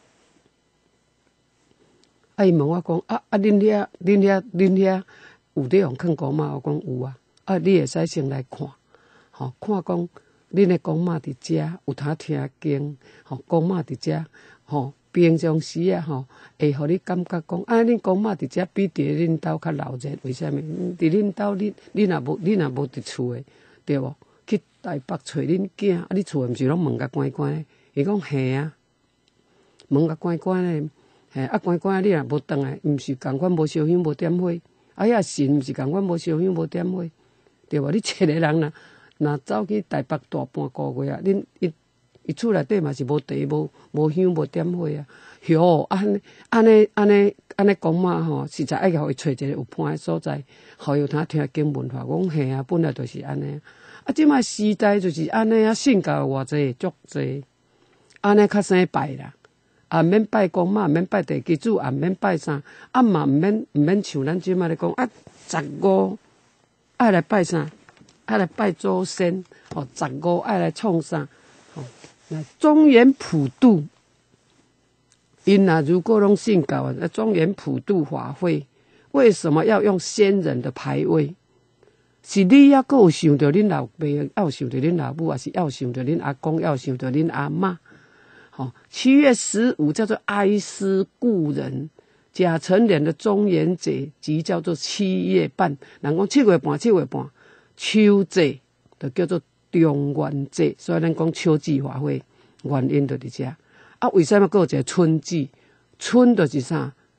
啊，伊问我讲啊啊，恁遐恁遐恁遐有咧用囥公妈？我讲有啊。啊，你会使先来看，吼、哦，看讲恁诶公妈伫遮有通听经，吼、哦，公妈伫遮，吼、哦。平常时啊，吼，会互你感觉讲，啊，恁公妈伫遮比伫恁兜较闹热，为虾米？伫恁兜，你你若无，你若无伫厝诶，对无？去台北找恁囝，啊，你厝诶毋是拢门甲关关诶？伊讲嘿啊，门甲关关诶，嘿啊关关，你若无转来，毋是共款无烧香无点火，啊遐神毋是共款无烧香无点火，对无？你一个人若若走去台北大半个月啊，恁伊。伊厝内底嘛是无茶、无无香、无点火啊！哟，安尼、安尼、安尼、安尼讲嘛吼，实在爱互伊找一个有伴诶所在，互伊有通听经文化。我讲嘿啊，本来就是安尼。啊，即卖时代就是安尼啊，信教偌济足济，安尼较生拜啦。啊，免拜公妈，免拜地基主，啊，免拜啥，啊嘛毋免毋免像咱即卖咧讲啊，十五爱来拜啥，爱来拜祖先，吼，十五爱来创啥，吼。那中原普渡，因啊如果拢信教啊，那中原普渡法会为什么要用先人的牌位？是你还阁有想着恁老爸，要想着恁老母，还是要想着恁阿公，要想着恁阿嬷？好，七月十五叫做哀思故人，甲辰年的中元节，即叫做七月半。人讲七月半，七月半，秋节就叫做中元节，所以咱讲秋季法会，原因就伫遮。啊，为什么还有一个春季？春就是啥？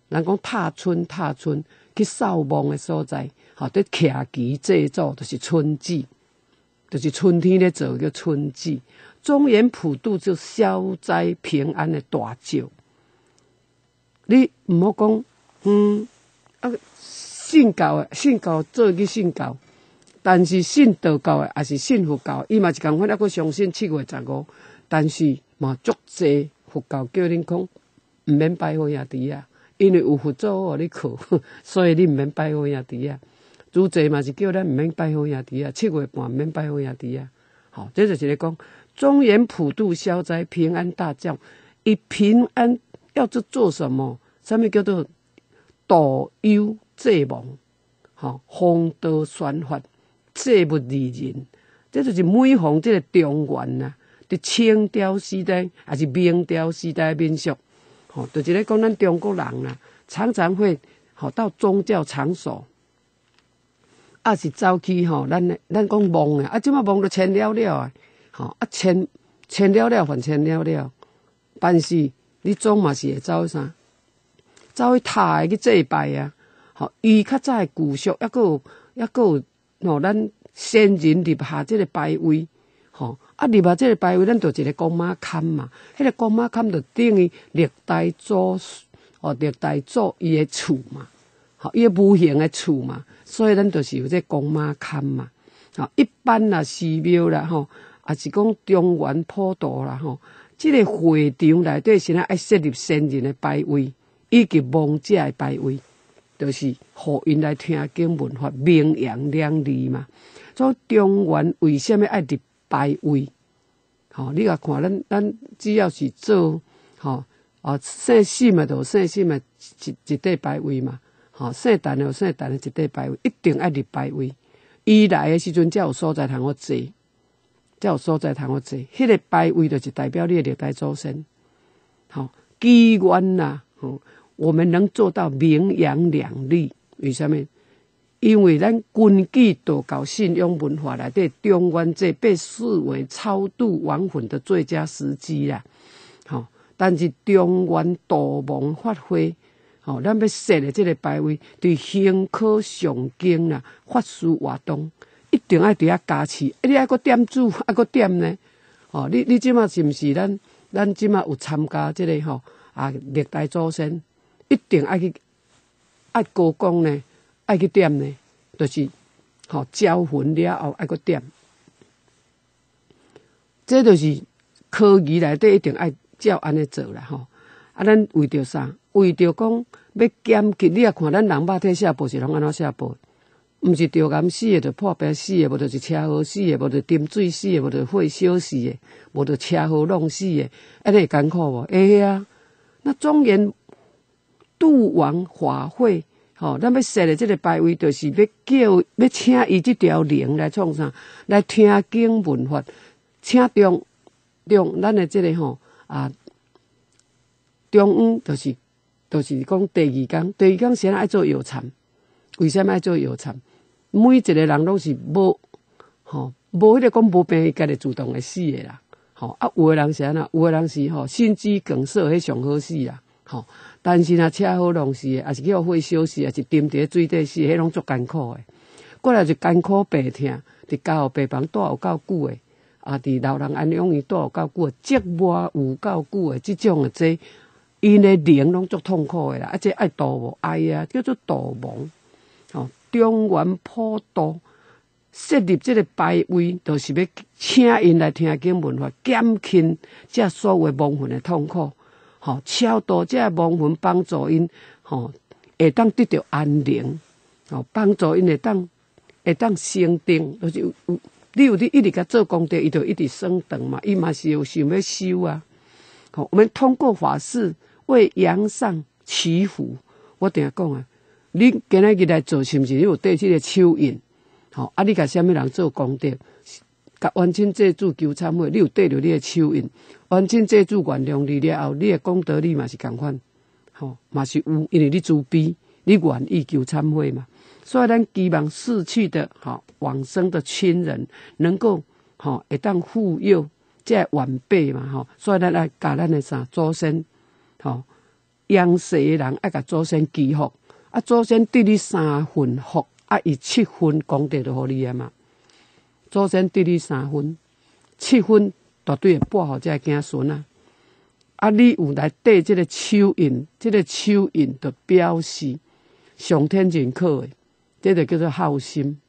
人讲踏春踏春去扫墓的所在，吼，伫徛旗祭祖，就是春祭，就是春天咧做叫春祭。中原普渡就消灾平安的大咒。你毋好讲，嗯，啊，信教的信教做去信教，但是信道教的也是信佛教，伊嘛是共款，抑佫相信七月十五，但是嘛足济佛教叫恁讲毋免拜好兄弟啊，因为有佛祖互你靠，所以你毋免拜好兄弟啊。主祭嘛是叫咱毋免拜好兄弟啊，七月半毋免拜好兄弟啊。好，这就是咧讲中原普渡消灾平安大教，以平安要做做什么？什么叫做度忧济亡？吼，弘道宣法，济物利人，这就是每逢这个中原呐，伫清朝时代还是明朝时代的民俗，吼，就是咧讲咱中国人啦，常常会吼到宗教场所，啊是走去吼，咱咱讲梦啊，啊即马梦都签了了啊，吼啊签签了了还签了了，但是你总嘛是会走啥？走去塔去祭拜啊！吼，伊较早的旧俗，抑佫有，抑佫有吼，咱先人立下即个牌位，吼啊立下即个牌位，咱就一个公马龛嘛。迄、那个公马龛就等于历代祖哦，历代祖伊的厝嘛，吼，伊个无形的厝嘛，所以咱就是有这公马龛嘛。吼，一般啦寺庙啦，吼，也是讲中原普渡啦，吼，即、这个会场内底是咱爱设立先人的牌位。以及亡者的牌位，就是互因来听经闻法，名扬两利嘛。所以中原为什么爱立牌位？吼、哦，你甲看咱咱只要是做吼啊姓姓的，就姓姓的一一块牌位嘛。吼、哦，姓陈的姓陈的一块牌位，一定爱立牌位。伊来的时阵才有所在通好坐，才有所在通好坐。迄、那个牌位就是代表你的历代祖先。吼、哦，机缘啦，吼、哦。我们能做到名扬两利，为什么？因为咱根据道教信仰文化内底，中元节被视为超度亡魂的最佳时机啦。吼，但是中元度亡法会，吼，咱要设的这个牌位，对行科上经啦、法事活动，一定爱伫遐加持。你爱搁点主，爱搁点呢？哦，你你即马是毋是咱咱即马有参加这个吼啊历代祖先？一定爱去爱高讲呢，爱去点呢，就是吼招魂了后爱去点，这就是科仪内底一定爱照安尼做啦吼。啊，咱为着啥？为着讲要减轻，你也看咱人肉体下步是拢安怎下步？毋是着癌死的，就破病死的，无就是车祸死的，无就沉水死的，无就火烧死的，无就车祸弄死的，安尼会艰苦无？会啊，那中原度亡法会，吼、哦，咱要设的这个牌位，就是要叫要请伊这条灵来创啥？来听经闻法，请中中咱的这个吼啊，中午就是就是讲第二天，第二天先爱做药禅，为什么爱做药禅？每一个人拢是无吼无迄个讲无病，伊家己自动会死的啦。吼、哦、啊，有的人是安那，有的人是吼、哦、心肌梗塞，迄上好死啦。吼、哦，但是若车祸弄死的，也是叫火烧死，也是沉伫水底死，迄拢足艰苦的。过来就艰苦病痛，伫家护病房住有够久的，啊，伫老人安养院住有够久的，折磨有够久的，即种的这，因的灵拢足痛苦的啦。啊，这爱度无爱啊，叫做度亡。吼、哦，中原普渡设立这个牌位，就是要请因来听经闻法，减轻这所有亡魂的痛苦。吼，超度这亡魂，帮助因吼会当得到安宁，吼帮助因会当会当升定，就是有有你有你一直甲做功德，伊就一直升等嘛，伊嘛是有想要修啊。好，我们通过法事为阳上祈福。我定讲啊，你今仔日来做是毋是你有对这个手印？吼啊，你甲什么人做功德？甲完清祭祖求忏悔，你有缀着你的手印，完清祭祖原谅你了后，你的功德力嘛是共款，吼嘛是有，因为你慈悲，你愿意求忏悔嘛。所以咱希望逝去的吼往生的亲人能够吼会当护佑这晚辈嘛吼，所以咱来甲咱的啥祖先吼阳世的人爱甲祖先祈福，啊，祖先对你三分福，啊，伊七分功德就互你啊嘛。祖先对你三分，七分绝对会报互这个子孙啊。啊，你有来缀这个手印，这个手印就表示上天认可的，这就叫做孝心。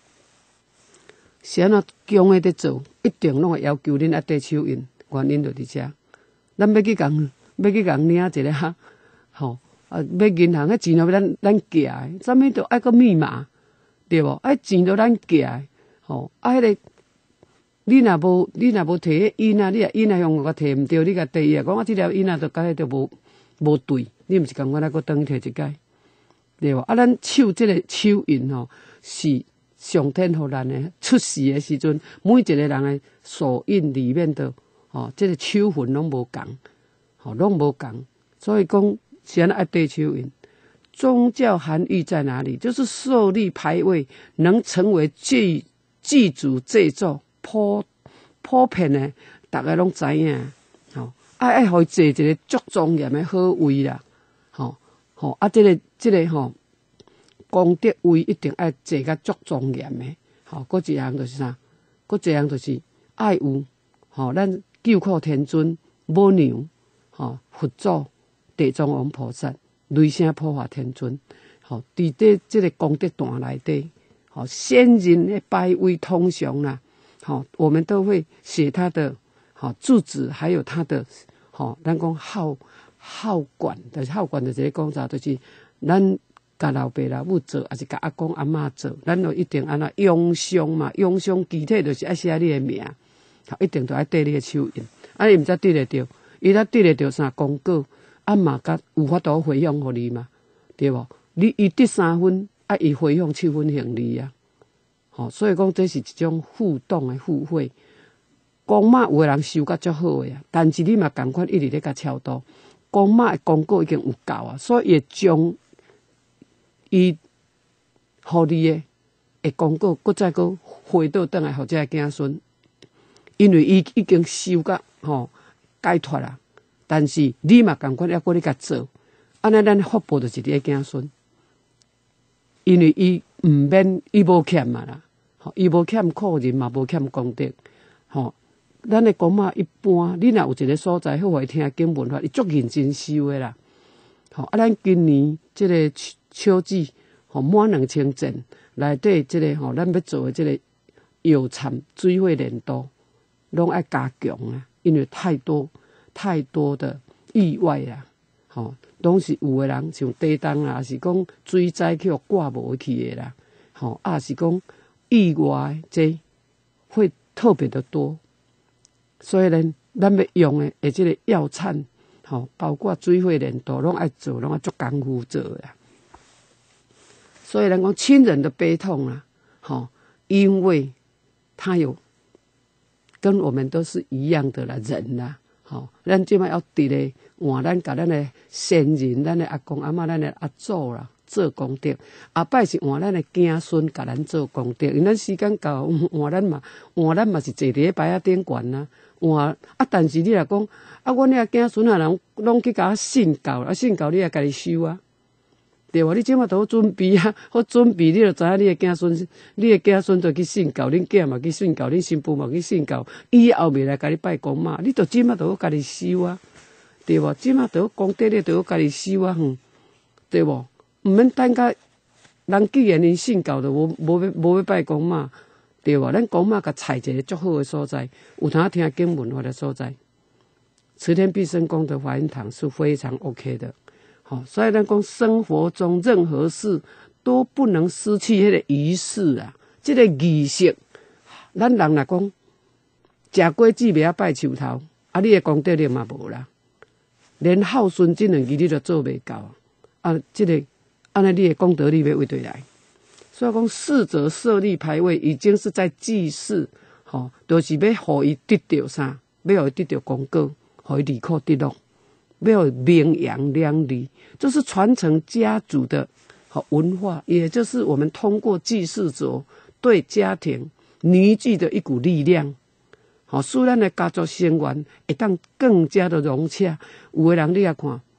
是安怎强的在做，一定拢会要求恁啊缀手印，原因就伫遮。咱要去共要去共领一个哈，吼啊，要银行迄钱就要咱咱寄的，啥物都爱个密码，对无？爱钱都咱寄的，吼啊，迄个。你若无，你若无摕迄印啊，你啊印啊向我摕毋对，你甲第一啊，讲啊，即条印啊，就甲迄就无无对，你毋是共我来个转去摕一解，对无？啊，咱手即个手印吼，是上天互咱的出世的时阵，每一个人的手印里面的吼，即、这个手痕拢无共，吼拢无共，所以讲是安爱对手印。宗教含义在哪里？就是设立牌位，能成为祭祭祖祭祖。普普遍的，大家拢知影，吼，爱爱互伊坐一个足庄严的好位啦，吼吼啊，这个这个吼功德位一定爱坐甲足庄严的，吼，搁一项就是啥？搁一项就是爱有，吼，咱救苦天尊、母娘、吼佛祖、地藏王菩萨、雷声普化天尊，吼，伫这这个功德段内底，吼，先人的拜位通常啦。好，我们都会写他的好住址，还有他的好，咱讲好好管的好管的这些讲啥，就是咱甲老爸老母做，还是甲阿公阿嬷做，咱就一定安那用上嘛，用上具体就是爱写你的名，好，一定都爱缀你的手印，啊，伊毋则对得着，伊才对得着啥公告，啊嘛甲有法度回向互你嘛，对无？你伊得三分，啊，伊回向七分行你啊。哦，所以讲这是一种互动的互惠。公妈有的人收甲足好的啊，但是你嘛共款一直咧甲超度。公妈的公告已经有够啊，所以会将伊互你的的公告，搁再搁回倒转来互这个子孙，因为伊已经收甲吼解脱啦。但是你嘛共款要搁咧甲做，安尼咱福报就是你的子孙，因为伊毋免伊无欠嘛啦。伊无欠苦人嘛，无欠功德，吼。咱的公妈一般，你若有一个所在好，互伊听经文法，伊足认真修的啦。吼，啊，咱今年即个秋季，吼满两千件内底，即个吼咱要做的即个药产水火连度，拢爱加强啊，因为太多太多的意外啦，吼，拢是有的人像地震啦，是讲水灾去互挂无去的啦，吼，啊是讲。意外这会特别的多，所以呢，咱要用的诶，这个药产，吼，包括水火连度，拢爱做，拢爱足功夫做呀。所以人讲亲人的悲痛啊，吼，因为他有跟我们都是一样的啦，人啦，吼，咱即摆要伫咧换咱甲咱的先人，咱的阿公阿嬷，咱的阿祖啦。做功德，后摆是换咱的子孙甲咱做功德，因咱时间到，换咱嘛，换咱嘛是坐伫咧牌仔顶悬啊，换啊，但是你若讲啊，阮遐子孙啊，人拢去甲我信教，啊信教你也家己修啊，对无？你即马都好准备啊，好准备，你就知影你的子孙，你的子孙就去信教，恁囝嘛去信教，恁新妇嘛去信教，以后未来甲你拜公妈，你就即马都好家己修啊，对无？即马都好功德，你都好家己修啊，哼，对无？毋免等甲人既然因信教的，无无要无要拜公妈，对无？咱公妈甲采一个足好的所在，有通听经文法的所在，慈天必生功德华严堂是非常 OK 的。好，所以咱讲生活中任何事都不能失去迄个仪式啊，这个仪式，咱人来讲，食果子袂晓拜树头，啊，你的功德力嘛无啦，连孝顺这两字你都做袂到啊，这个。按照你的功德力要为对来，所以讲逝者设立牌位，已经是在祭祀，吼、哦，就是要互伊得到啥，要互伊得到功果，互伊离苦得乐，要互伊名扬两利，就是传承家族的好文化，也就是我们通过祭祀者对家庭凝聚的一股力量，好、哦，使咱的家族成员会当更加的融洽。有的人你也看。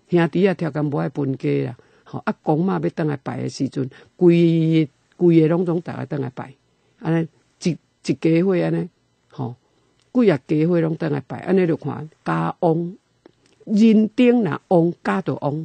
兄弟啊，条件无爱分家啦。吼，啊，公妈要倒来拜的时阵，规规个拢总逐个倒来拜，安尼一一家伙安尼，吼，几啊家伙拢倒来拜，安尼就看家旺，人丁若旺，家就旺。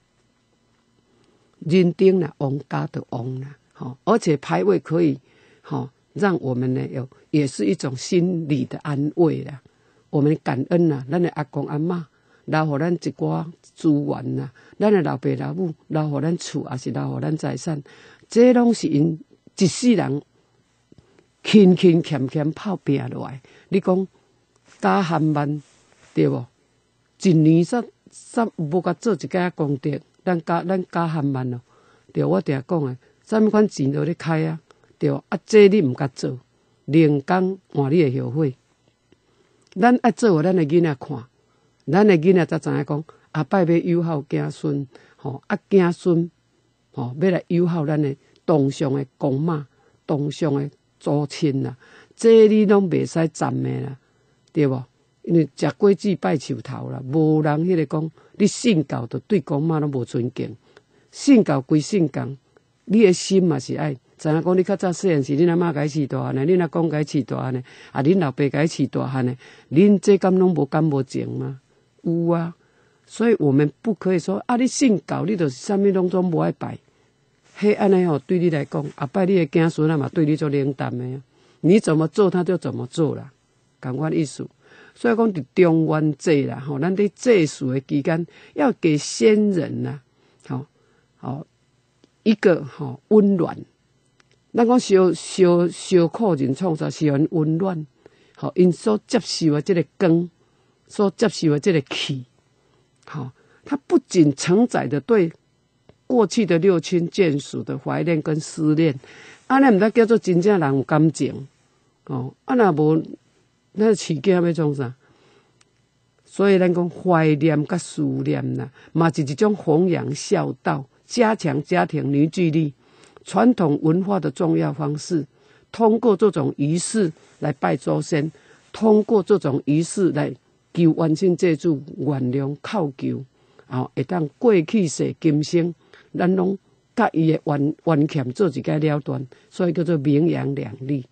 人丁啦，旺家的旺啦，好，而且牌位可以，好，让我们呢有也是一种心理的安慰啦。我们感恩啦，咱的阿公阿嬷留予咱一寡资源啦，咱的老爸老母留予咱厝，也是留予咱财产，这拢是因一世人勤勤俭俭泡拼落来。你讲加含万对无？一年煞煞无甲做一家功德。咱加咱加含万咯，对，我定讲诶，啥物款钱都咧开啊，对，啊，这你毋甲做，零工换你会后悔。咱爱做互咱诶囡仔看，咱诶囡仔才知影讲，后摆要友好子孙，吼，啊子孙，吼，要来友好咱诶当上诶公妈，当上诶祖亲啦，这你拢袂使占诶啦，对无？因为食果子拜树头啦，无人迄个讲，你信教就对公妈拢无尊敬。信教归信教，你的心嘛是爱知影讲，你较早细汉时，恁阿嬷甲伊饲大汉诶，恁阿公甲伊饲大汉诶，啊，恁老爸甲伊饲大汉诶，恁这敢拢无感无情吗？有啊，所以我们不可以说啊，你信教，你就是啥物拢总无爱拜。迄安尼吼，对你来讲，后摆你的子孙啊嘛，对你做冷淡诶，你怎么做他就怎么做啦，共款意思。所以讲，伫中元节啦，吼，咱伫祭祀的期间，要给先人呐，吼，吼一个吼温暖。咱讲烧烧烧苦人创造是很温暖，吼，因所接受的这个光，所接受的这个气，好，它不仅承载着对过去的六亲眷属的怀念跟思念，安尼毋得叫做真正人有感情，哦，啊若无。咱饲囝要创啥？所以咱讲怀念甲思念啦，嘛是一种弘扬孝道、加强家庭凝聚力、传统文化的重要方式。通过这种仪式来拜祖先，通过这种仪式来求万圣祭主原谅叩求，后会当过去世今生，咱拢甲伊的冤冤欠做一个了断，所以叫做名扬两利。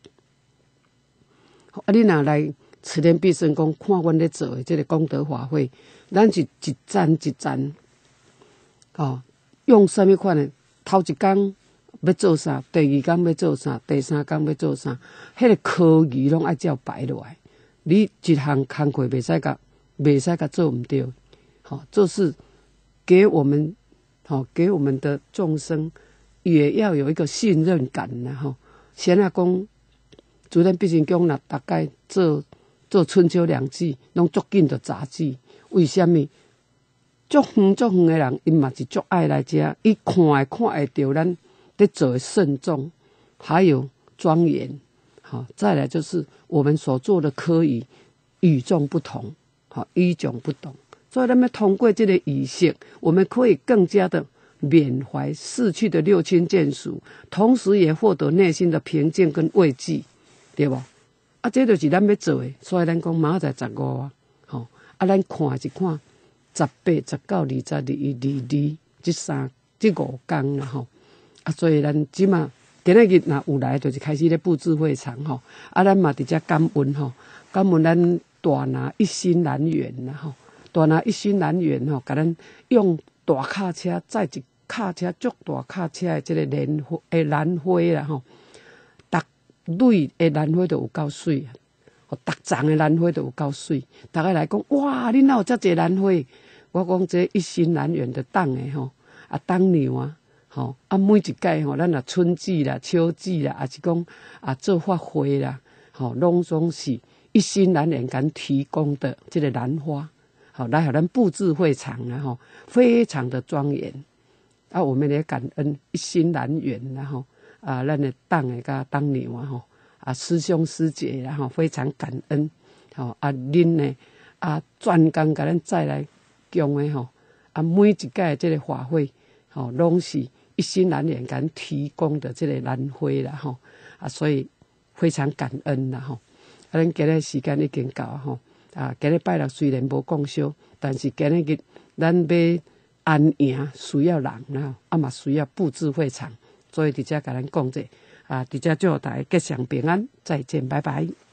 啊！你若来慈莲必胜宫看阮咧做的这个功德法会，咱是一站一站，哦，用什么款的？头一工要做啥？第二工要做啥？第三工要做啥？迄、那个科仪拢爱照排落来。你一项工课袂使甲，袂使甲做毋对。好、哦，这是给我们，好、哦、给我们的众生也要有一个信任感然后先阿公。主任必胜宫若大概做做春秋两季，拢足紧就杂技。为什么？足远足远的人，因嘛是足爱来遮，伊看会看会到咱咧做的慎重，还有庄严。好，再来就是我们所做的科仪与众不同，好，与众不同。所以，咱们通过这个仪式，我们可以更加的缅怀逝去的六亲眷属，同时也获得内心的平静跟慰藉。对无？啊，这就是咱要做的，所以咱讲明仔载十五啊，吼、哦，啊，咱看一看十八、十九、二十、二一、二二，这三、这五天啦，吼，啊，所以咱即马今仔日若有来，就是开始咧布置会场吼，啊，咱嘛伫遮感恩吼，感恩咱大拿一心兰园啦，吼，大拿一心兰园吼，甲咱用大卡车载一卡车足大卡车的这个莲花诶兰花啦，吼。蕊的兰花都有够水，哦，逐丛的兰花都有够水。大家来讲，哇，你哪有遮济兰花？我讲这一心兰园的党的吼，啊党娘啊，吼啊每一届吼，咱啊春季啦、秋季啦，还是讲啊做发会啦，吼，拢总是一心兰园敢提供的这个兰花，好来互咱布置会场啦，吼，非常的庄严。啊，我们也感恩一心兰园啦，吼。啊，咱的党的甲党娘啊吼，啊师兄师姐啦吼，非常感恩，吼啊恁呢啊专工甲咱再来供的吼，啊每一届这个法会吼，拢是一心兰园敢提供的这个兰花啦吼，啊所以非常感恩啦吼，啊咱今日时间已经到吼， 啊，今日拜六虽然无讲烧，但是今日日咱要安营需要人，然后啊嘛需要布置会场，所以伫遮甲咱讲者啊，伫遮祝大家吉祥平安，再见，拜拜。